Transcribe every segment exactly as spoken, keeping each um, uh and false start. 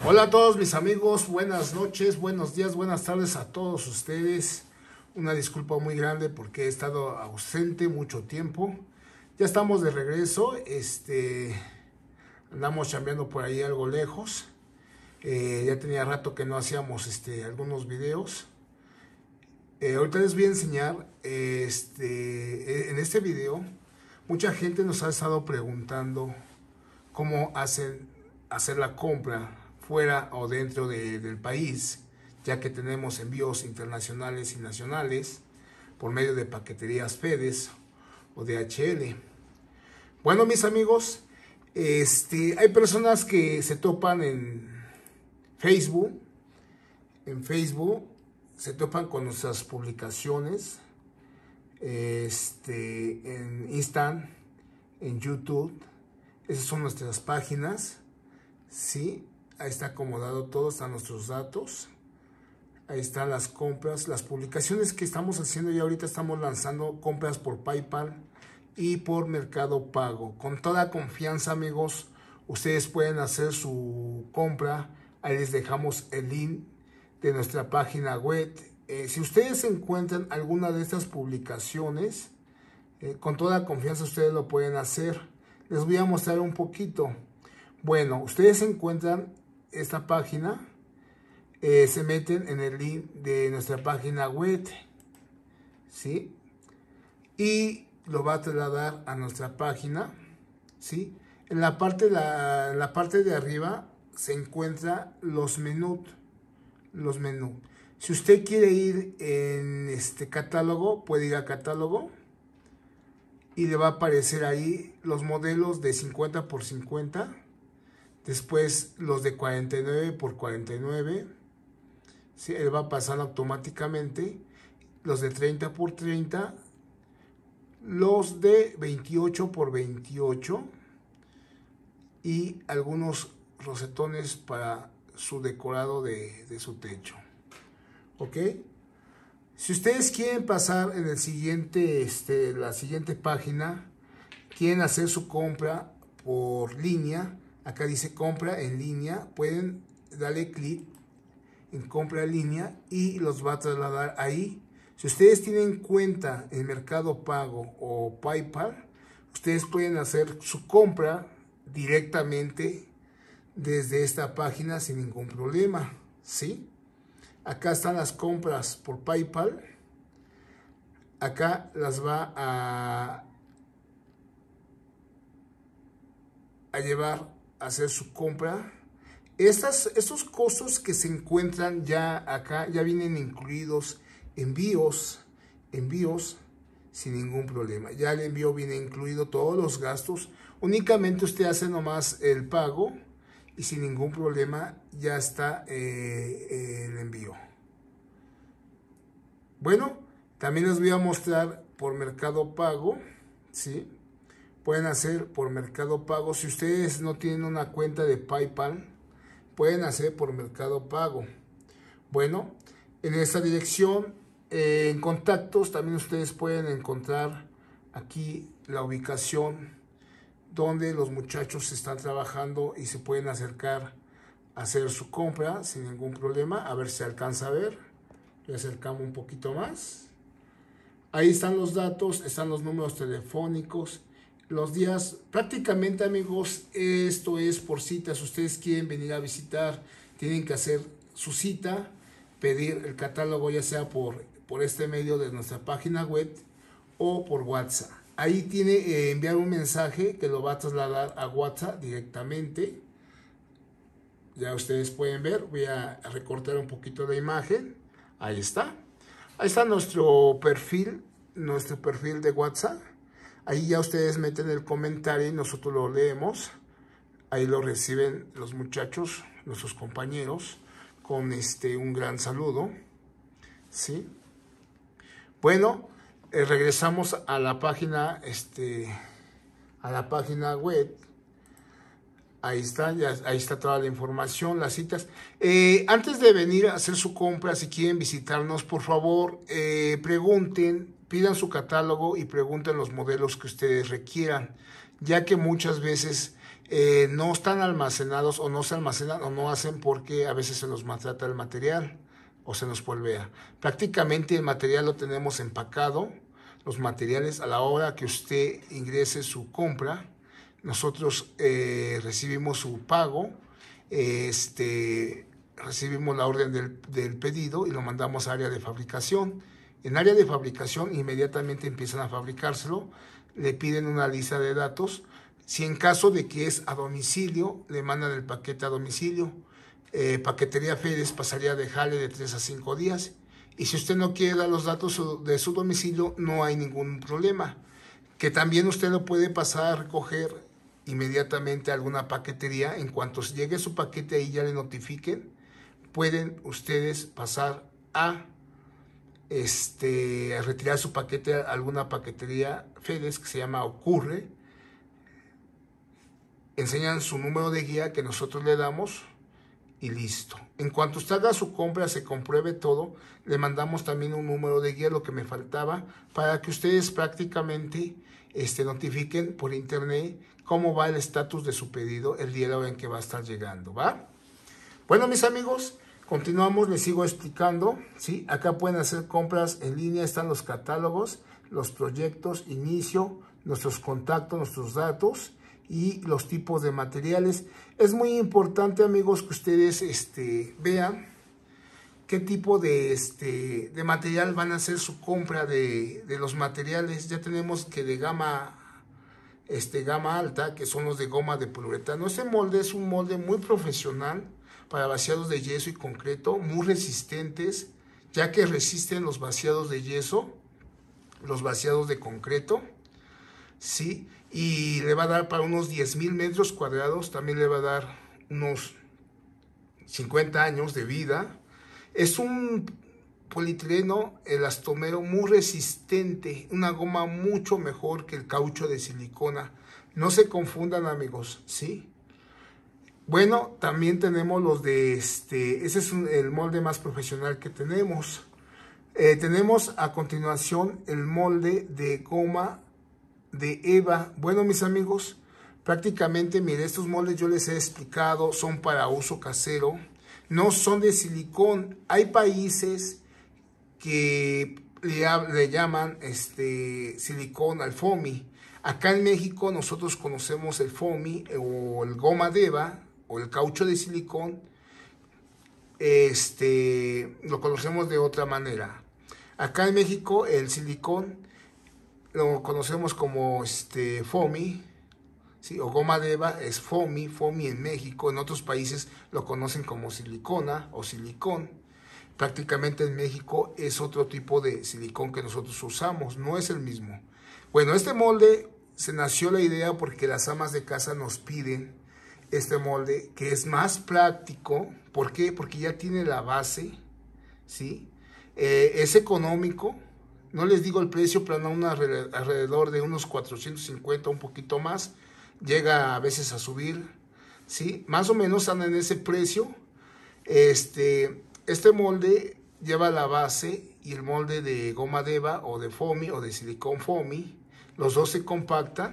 Hola a todos mis amigos, buenas noches, buenos días, buenas tardes a todos ustedes. Una disculpa muy grande porque he estado ausente mucho tiempo. Ya estamos de regreso, este, andamos chambeando por ahí algo lejos. Eh, ya tenía rato que no hacíamos este, algunos videos. Eh, ahorita les voy a enseñar, este, en este video, mucha gente nos ha estado preguntando cómo hacen, hacer la compra fuera o dentro de, del país, ya que tenemos envíos internacionales y nacionales por medio de paqueterías FedEx o D H L. Bueno, mis amigos, este, hay personas que se topan en Facebook, en Facebook se topan con nuestras publicaciones, este, en Instagram, en YouTube. Esas son nuestras páginas, ¿sí? Ahí está acomodado todo, están nuestros datos. Ahí están las compras, las publicaciones que estamos haciendo y ahorita estamos lanzando compras por PayPal y por Mercado Pago. Con toda confianza, amigos, ustedes pueden hacer su compra. Ahí les dejamos el link de nuestra página web. Eh, si ustedes encuentran alguna de estas publicaciones, eh, con toda confianza ustedes lo pueden hacer. Les voy a mostrar un poquito. Bueno, ustedes encuentran esta página, eh, se meten en el link de nuestra página web, ¿sí? Y lo va a trasladar a nuestra página, ¿sí? En la parte, la, en la parte de arriba se encuentran los menús, los menús. Si usted quiere ir en este catálogo, puede ir a catálogo y le va a aparecer ahí los modelos de cincuenta por cincuenta. Después los de cuarenta y nueve por cuarenta y nueve, ¿sí? Él va pasando automáticamente. Los de treinta por treinta, los de veintiocho por veintiocho y algunos rosetones para su decorado de, de su techo. ¿Ok? Si ustedes quieren pasar en el siguiente, este, la siguiente página, quieren hacer su compra por línea. Acá dice compra en línea, pueden darle clic en compra en línea y los va a trasladar ahí. Si ustedes tienen cuenta en Mercado Pago o PayPal, ustedes pueden hacer su compra directamente desde esta página sin ningún problema, ¿sí? Acá están las compras por PayPal. Acá las va a, a llevar hacer su compra. Estas, estos costos que se encuentran ya acá, ya vienen incluidos envíos, envíos sin ningún problema. Ya el envío viene incluido todos los gastos. Únicamente usted hace nomás el pago y sin ningún problema ya está eh, el envío. Bueno, también les voy a mostrar por Mercado Pago, ¿sí? Pueden hacer por Mercado Pago. Si ustedes no tienen una cuenta de PayPal, pueden hacer por Mercado Pago. Bueno, en esta dirección, eh, en contactos, también ustedes pueden encontrar aquí la ubicación donde los muchachos están trabajando y se pueden acercar a hacer su compra sin ningún problema. A ver si se alcanza a ver. Le acercamos un poquito más. Ahí están los datos, están los números telefónicos. Los días, prácticamente, amigos, esto es por citas. Si ustedes quieren venir a visitar, tienen que hacer su cita, pedir el catálogo ya sea por, por este medio de nuestra página web o por WhatsApp. Ahí tiene eh, enviar un mensaje que lo va a trasladar a WhatsApp directamente. Ya ustedes pueden ver, voy a recortar un poquito la imagen. Ahí está. Ahí está nuestro perfil, nuestro perfil de WhatsApp. Ahí ya ustedes meten el comentario y nosotros lo leemos. Ahí lo reciben los muchachos, nuestros compañeros, con este un gran saludo, ¿sí? Bueno, eh, regresamos a la página, este, a la página web. Ahí está, ya, ahí está toda la información, las citas. Eh, antes de venir a hacer su compra, si quieren visitarnos, por favor, eh, pregunten, pidan su catálogo y pregunten los modelos que ustedes requieran, ya que muchas veces eh, no están almacenados o no se almacenan o no hacen porque a veces se nos maltrata el material o se nos polvea. Prácticamente el material lo tenemos empacado, los materiales a la hora que usted ingrese su compra, nosotros eh, recibimos su pago, este, recibimos la orden del, del pedido y lo mandamos a área de fabricación. En área de fabricación inmediatamente empiezan a fabricárselo, le piden una lista de datos. Si en caso de que es a domicilio, le mandan el paquete a domicilio. Eh, Paquetería FedEx pasaría a dejarle de tres a cinco días. Y si usted no quiere dar los datos de su domicilio, no hay ningún problema. Que también usted lo puede pasar a recoger inmediatamente a alguna paquetería. En cuanto llegue su paquete y ya le notifiquen, pueden ustedes pasar a, este, a retirar su paquete a alguna paquetería FedEx que se llama Ocurre. Enseñan su número de guía que nosotros le damos y listo. En cuanto usted haga su compra, se compruebe todo, le mandamos también un número de guía, lo que me faltaba, para que ustedes prácticamente este, notifiquen por internet cómo va el estatus de su pedido el día en que va a estar llegando, ¿va? Bueno, mis amigos, continuamos, les sigo explicando, ¿sí? Acá pueden hacer compras en línea, están los catálogos, los proyectos, inicio, nuestros contactos, nuestros datos y los tipos de materiales. Es muy importante, amigos, que ustedes este, vean qué tipo de, este, de material van a hacer su compra de, de los materiales. Ya tenemos que de gama, este, gama alta, que son los de goma de poliuretano. Este molde es un molde muy profesional para vaciados de yeso y concreto, muy resistentes, ya que resisten los vaciados de yeso, los vaciados de concreto, ¿sí? Y le va a dar para unos diez mil metros cuadrados, también le va a dar unos cincuenta años de vida. Es un polietileno elastomero muy resistente, una goma mucho mejor que el caucho de silicona. No se confundan, amigos, ¿sí? Bueno, también tenemos los de este, ese es un, el molde más profesional que tenemos. Eh, tenemos a continuación el molde de goma de Eva. Bueno, mis amigos, prácticamente, mire, estos moldes yo les he explicado, son para uso casero, no son de silicón. Hay países que le, le llaman este silicón al foamy. Acá en México nosotros conocemos el foamy o el goma de Eva o el caucho de silicón, este, lo conocemos de otra manera. Acá en México el silicón lo conocemos como este foamy, ¿sí? O goma de Eva es foamy, foamy en México. En otros países lo conocen como silicona o silicón. Prácticamente en México es otro tipo de silicón que nosotros usamos, no es el mismo. Bueno, este molde se nació la idea porque las amas de casa nos piden este molde, que es más práctico. ¿Por qué? Porque ya tiene la base, ¿sí? Eh, es económico. No les digo el precio, pero no, una, alrededor de unos cuatrocientos cincuenta, un poquito más. Llega a veces a subir, ¿sí? Más o menos anda en ese precio. Este, este molde lleva la base y el molde de goma de Eva o de foamy o de silicón foamy. Los dos se compactan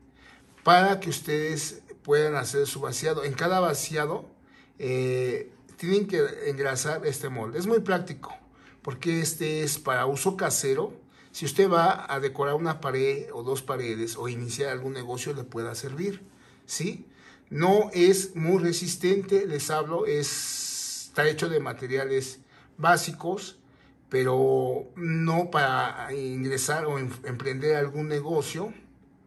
para que ustedes puedan hacer su vaciado. En cada vaciado eh, tienen que engrasar este molde. Es muy práctico, porque este es para uso casero. Si usted va a decorar una pared o dos paredes o iniciar algún negocio, le pueda servir, ¿sí? No es muy resistente, les hablo, es, está hecho de materiales básicos, pero no para ingresar o em, emprender algún negocio,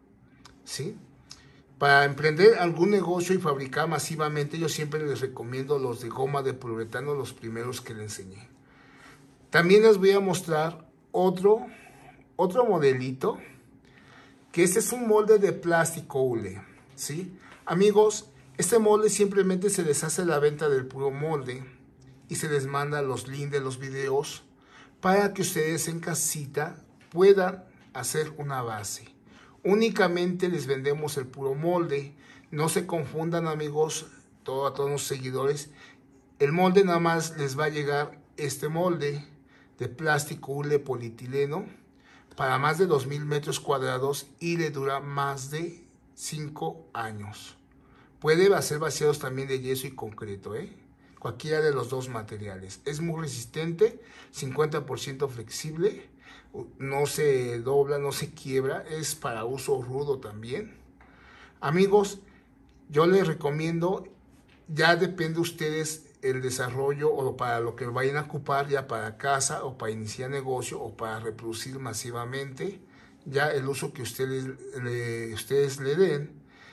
¿sí? Para emprender algún negocio y fabricar masivamente, yo siempre les recomiendo los de goma de poliuretano, los primeros que les enseñé. También les voy a mostrar otro, otro modelito, que este es un molde de plástico hule, ¿sí? Amigos, este molde simplemente se les hace la venta del puro molde y se les manda los links de los videos para que ustedes en casita puedan hacer una base. Únicamente les vendemos el puro molde. No se confundan, amigos, todo, a todos los seguidores. El molde nada más les va a llegar este molde de plástico hule polietileno para más de dos mil metros cuadrados y le dura más de cinco años. Puede hacer vaciados también de yeso y concreto, ¿eh? Cualquiera de los dos materiales. Es muy resistente, cincuenta por ciento flexible, no se dobla, no se quiebra, es para uso rudo también. Amigos, yo les recomiendo, ya depende de ustedes el desarrollo o para lo que vayan a ocupar, ya para casa o para iniciar negocio o para reproducir masivamente, ya el uso que ustedes le, ustedes le den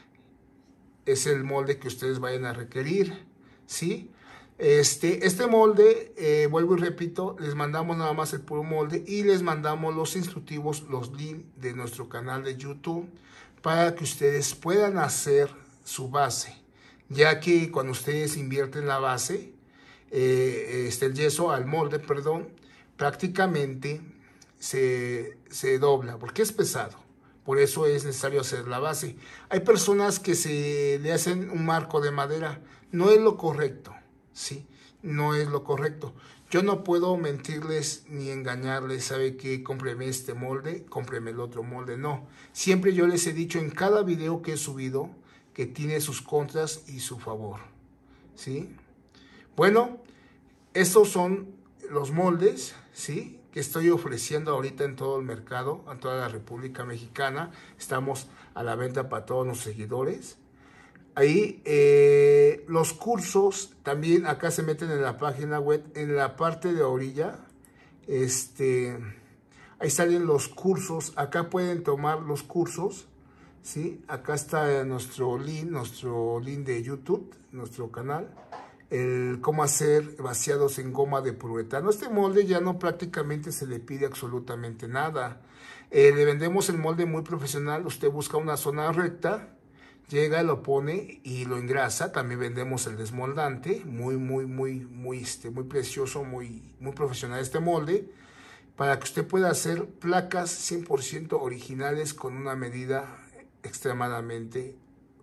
es el molde que ustedes vayan a requerir, ¿sí? Este, este molde, eh, vuelvo y repito, les mandamos nada más el puro molde y les mandamos los instructivos, los links de nuestro canal de YouTube para que ustedes puedan hacer su base, ya que cuando ustedes invierten la base, eh, este, el yeso al molde, perdón, prácticamente se, se dobla porque es pesado. Por eso es necesario hacer la base. Hay personas que se le hacen un marco de madera. No es lo correcto, ¿sí? No es lo correcto. Yo no puedo mentirles ni engañarles, ¿sabe qué? Cómpreme este molde, cómpreme el otro molde. No. Siempre yo les he dicho en cada video que he subido que tiene sus contras y su favor, ¿sí? Bueno, estos son los moldes, ¿sí?, que estoy ofreciendo ahorita en todo el mercado, en toda la República Mexicana. Estamos a la venta para todos los seguidores. Ahí eh, los cursos también acá se meten en la página web, en la parte de orilla. Este, ahí salen los cursos. Acá pueden tomar los cursos, ¿sí? Acá está nuestro link, nuestro link de YouTube, nuestro canal. El cómo hacer vaciados en goma de poliuretano. Este molde ya no prácticamente se le pide absolutamente nada. Eh, le vendemos el molde muy profesional. Usted busca una zona recta, llega, lo pone y lo engrasa. También vendemos el desmoldante, muy, muy, muy, muy, este, muy precioso, muy, muy profesional este molde, para que usted pueda hacer placas cien por ciento originales con una medida extremadamente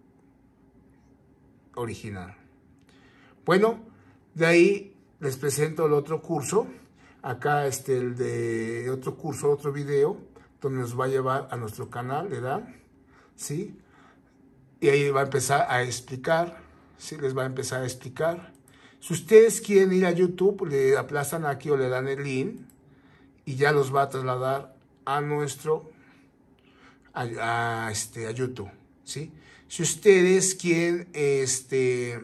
original. Bueno, de ahí les presento el otro curso. Acá este, el de otro curso, otro video, donde nos va a llevar a nuestro canal, le dan, ¿sí? Y ahí va a empezar a explicar, ¿sí? Les va a empezar a explicar. Si ustedes quieren ir a YouTube, le aplastan aquí o le dan el link y ya los va a trasladar a nuestro, a, a, este, a YouTube, ¿sí? Si ustedes quieren, este...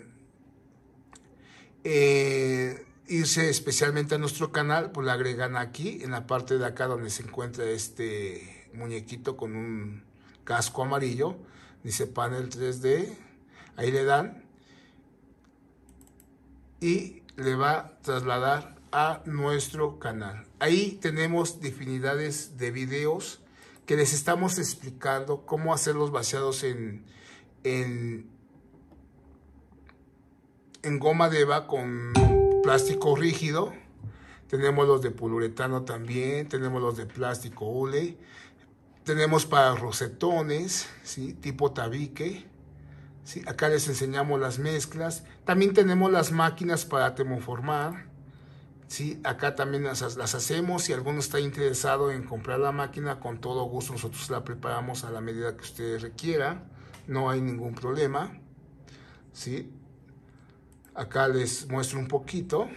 Eh, irse especialmente a nuestro canal, pues le agregan aquí, en la parte de acá donde se encuentra este muñequito con un casco amarillo, dice panel tres D, ahí le dan y le va a trasladar a nuestro canal. Ahí tenemos infinidades de videos que les estamos explicando cómo hacer los vaciados en, en en goma de eva con plástico rígido. Tenemos los de poliuretano también, tenemos los de plástico hule, tenemos para rosetones, ¿sí?, tipo tabique, ¿sí? Acá les enseñamos las mezclas. También tenemos las máquinas para termoformar, ¿sí? Acá también las, las hacemos. Si alguno está interesado en comprar la máquina, con todo gusto nosotros la preparamos a la medida que usted requiera, no hay ningún problema, ¿sí? Acá les muestro un poquito.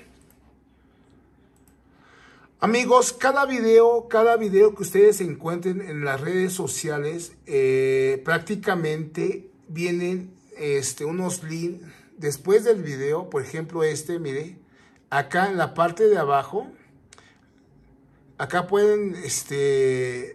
Amigos, cada video, cada video que ustedes encuentren en las redes sociales, eh, prácticamente vienen este, unos links después del video. Por ejemplo, este, mire, acá en la parte de abajo, acá pueden, este,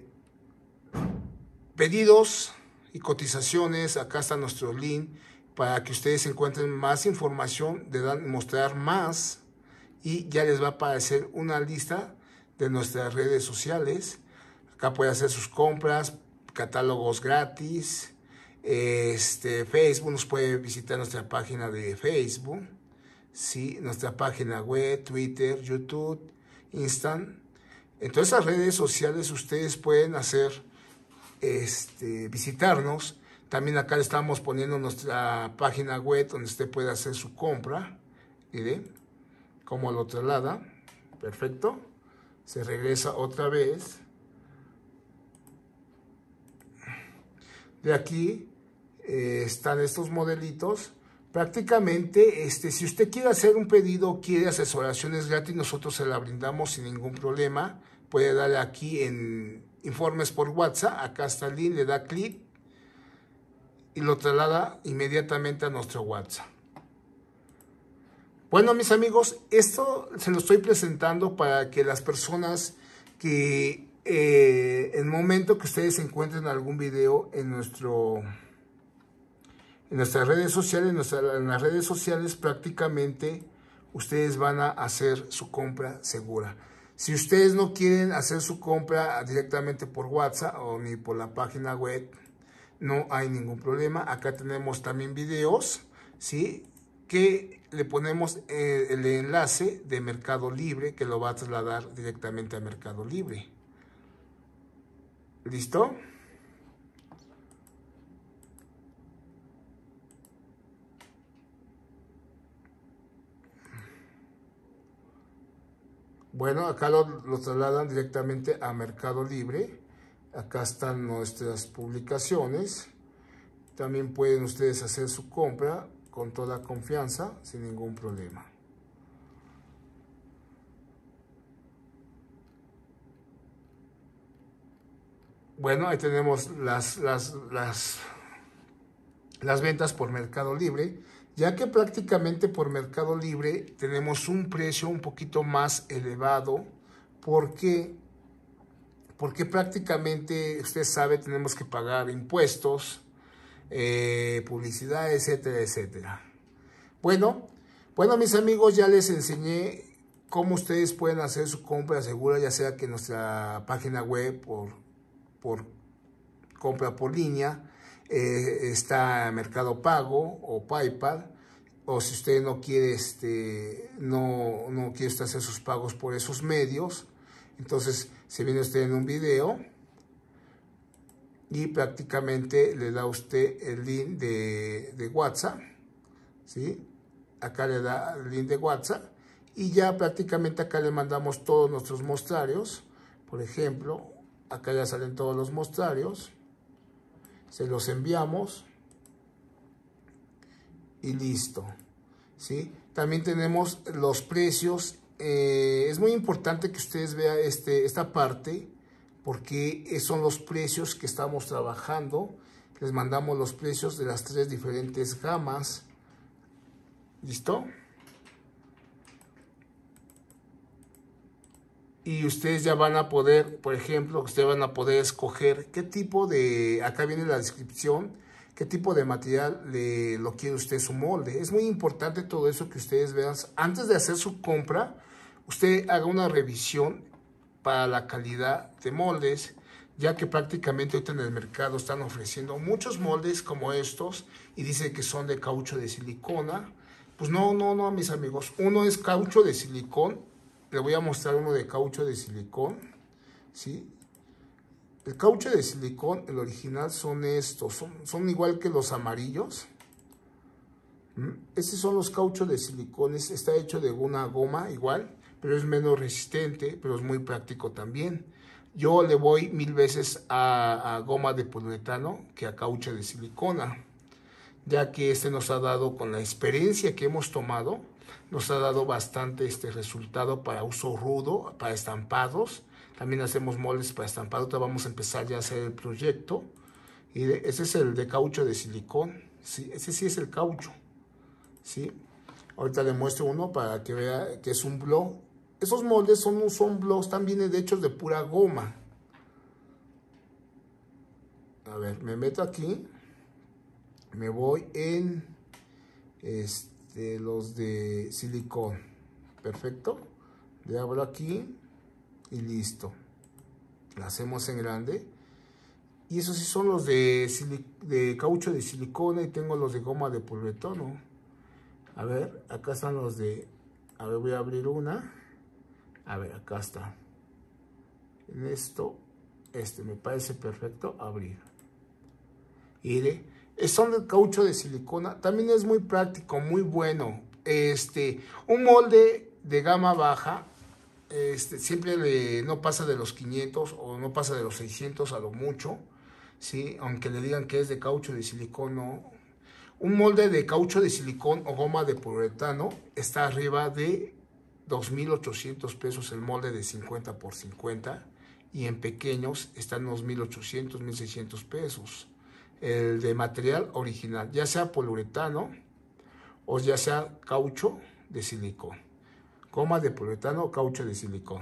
pedidos y cotizaciones. Acá está nuestro link para que ustedes encuentren más información, de dar, mostrar más, y ya les va a aparecer una lista de nuestras redes sociales. Acá puede hacer sus compras, catálogos gratis, este, Facebook, nos puede visitar nuestra página de Facebook, ¿sí?, nuestra página web, Twitter, YouTube, Insta. En todas esas redes sociales ustedes pueden hacer, este, visitarnos. También acá le estamos poniendo nuestra página web donde usted puede hacer su compra. Mire cómo lo traslada. Perfecto. Se regresa otra vez. De aquí eh, están estos modelitos. Prácticamente, este, si usted quiere hacer un pedido, quiere asesoraciones gratis, nosotros se la brindamos sin ningún problema. Puede darle aquí en informes por WhatsApp, acá está el link, le da clic y lo traslada inmediatamente a nuestro WhatsApp. Bueno, mis amigos, esto se lo estoy presentando para que las personas que eh, en el momento que ustedes encuentren algún video en nuestro en nuestras redes sociales, en, nuestra, en las redes sociales prácticamente ustedes van a hacer su compra segura. Si ustedes no quieren hacer su compra directamente por WhatsApp o ni por la página web, no hay ningún problema. Acá tenemos también videos, ¿sí?, que le ponemos el, el enlace de Mercado Libre, que lo va a trasladar directamente a Mercado Libre. ¿Listo? Bueno, acá lo, lo trasladan directamente a Mercado Libre. Acá están nuestras publicaciones. También pueden ustedes hacer su compra con toda confianza, sin ningún problema. Bueno, ahí tenemos las, las, las, las ventas por Mercado Libre, ya que prácticamente por Mercado Libre tenemos un precio un poquito más elevado. ¿Por qué? Porque prácticamente, usted sabe, tenemos que pagar impuestos, Eh, publicidad, etcétera, etcétera. Bueno, bueno, mis amigos, ya les enseñé cómo ustedes pueden hacer su compra segura, ya sea que en nuestra página web por, por compra por línea, eh, está Mercado Pago o PayPal, o si usted no quiere, este, no, no quiere usted hacer sus pagos por esos medios, entonces se viene usted en un video y prácticamente le da usted el link de, de WhatsApp, ¿sí? Acá le da el link de WhatsApp y ya prácticamente acá le mandamos todos nuestros mostrarios. Por ejemplo, acá ya salen todos los mostrarios, se los enviamos y listo, ¿sí? También tenemos los precios. Eh, es muy importante que ustedes vean este, esta parte, porque son los precios que estamos trabajando. Les mandamos los precios de las tres diferentes gamas. ¿Listo? Y ustedes ya van a poder, por ejemplo, ustedes van a poder escoger qué tipo de, acá viene la descripción, qué tipo de material le, lo quiere usted su molde. Es muy importante todo eso que ustedes vean. Antes de hacer su compra, usted haga una revisión para la calidad de moldes, ya que prácticamente ahorita en el mercado están ofreciendo muchos moldes como estos y dice que son de caucho de silicona. Pues no, no, no, mis amigos. Uno es caucho de silicón. Le voy a mostrar uno de caucho de silicón, ¿sí? El caucho de silicón, el original, son estos. Son, son igual que los amarillos. ¿Mm? Estos son los cauchos de silicones. Está hecho de una goma igual, pero es menos resistente, pero es muy práctico también. Yo le voy mil veces a, a goma de poliuretano que a caucho de silicona, ya que este nos ha dado, con la experiencia que hemos tomado, nos ha dado bastante este resultado para uso rudo, para estampados. También hacemos moldes para estampado. Ahora vamos a empezar ya a hacer el proyecto. Y de, ese es el de caucho de silicón, ¿sí? Ese sí es el caucho, ¿sí? Ahorita le muestro uno para que vea que es un blog. Esos moldes son, son blogs, también de hechos de pura goma. A ver, me meto aquí. Me voy en este, los de silicón. Perfecto. Le abro aquí y listo. La hacemos en grande. Y esos sí son los de, de caucho de silicona, y tengo los de goma de poliuretano. A ver, acá están los de... A ver, voy a abrir una. A ver, acá está. En esto, este me parece perfecto. Abrir. Y de, son de caucho de silicona. También es muy práctico, muy bueno. Este, un molde de gama baja, este, siempre le, no pasa de los quinientos o no pasa de los seiscientos a lo mucho. ¿sí? Aunque le digan que es de caucho de silicón, no. Un molde de caucho de silicón o goma de poliuretano está arriba de dos mil ochocientos pesos el molde de cincuenta por cincuenta, y en pequeños están unos mil ochocientos, mil seiscientos pesos. El de material original, ya sea poliuretano o ya sea caucho de silicón. Goma de poliuretano o caucho de silicón.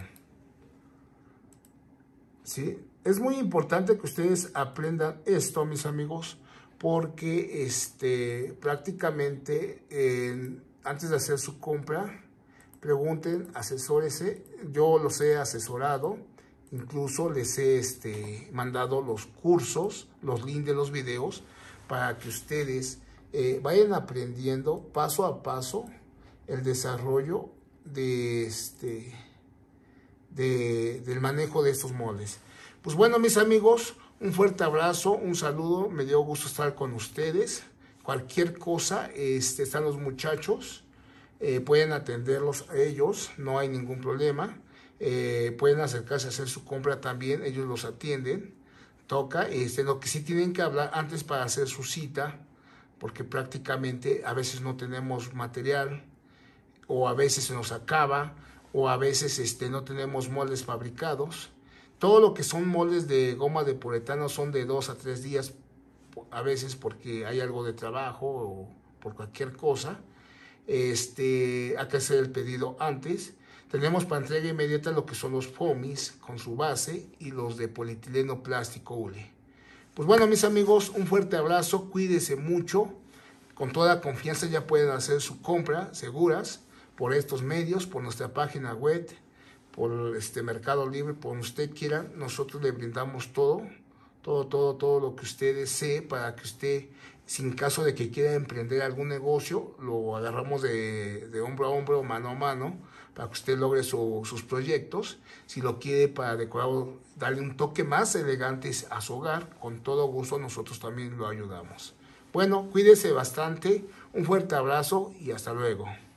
¿Sí? Es muy importante que ustedes aprendan esto, mis amigos, porque este, prácticamente eh, antes de hacer su compra, pregunten, asesórense. Yo los he asesorado, incluso les he este, mandado los cursos, los links de los videos, para que ustedes eh, vayan aprendiendo paso a paso el desarrollo de este, de, del manejo de estos moldes. Pues bueno, mis amigos, un fuerte abrazo, un saludo, me dio gusto estar con ustedes. Cualquier cosa, este, están los muchachos, eh, pueden atenderlos a ellos, no hay ningún problema. Eh, pueden acercarse a hacer su compra también, ellos los atienden. Toca, este, lo que sí tienen que hablar antes para hacer su cita, porque prácticamente a veces no tenemos material, o a veces se nos acaba, o a veces este, no tenemos moldes fabricados. Todo lo que son moldes de goma de poliuretano son de dos a tres días, a veces porque hay algo de trabajo o por cualquier cosa. Este, hay que hacer el pedido antes. Tenemos para entrega inmediata lo que son los foamies con su base y los de polietileno plástico hule. Pues bueno, mis amigos, un fuerte abrazo, cuídense mucho. Con toda confianza ya pueden hacer su compra seguras por estos medios, por nuestra página web, por este Mercado Libre, por donde usted quiera. Nosotros le brindamos todo, todo, todo, todo lo que usted desee para que usted, sin caso de que quiera emprender algún negocio, lo agarramos de, de hombro a hombro, mano a mano, para que usted logre su, sus proyectos. Si lo quiere para decorar, darle un toque más elegante a su hogar, con todo gusto nosotros también lo ayudamos. Bueno, cuídese bastante, un fuerte abrazo y hasta luego.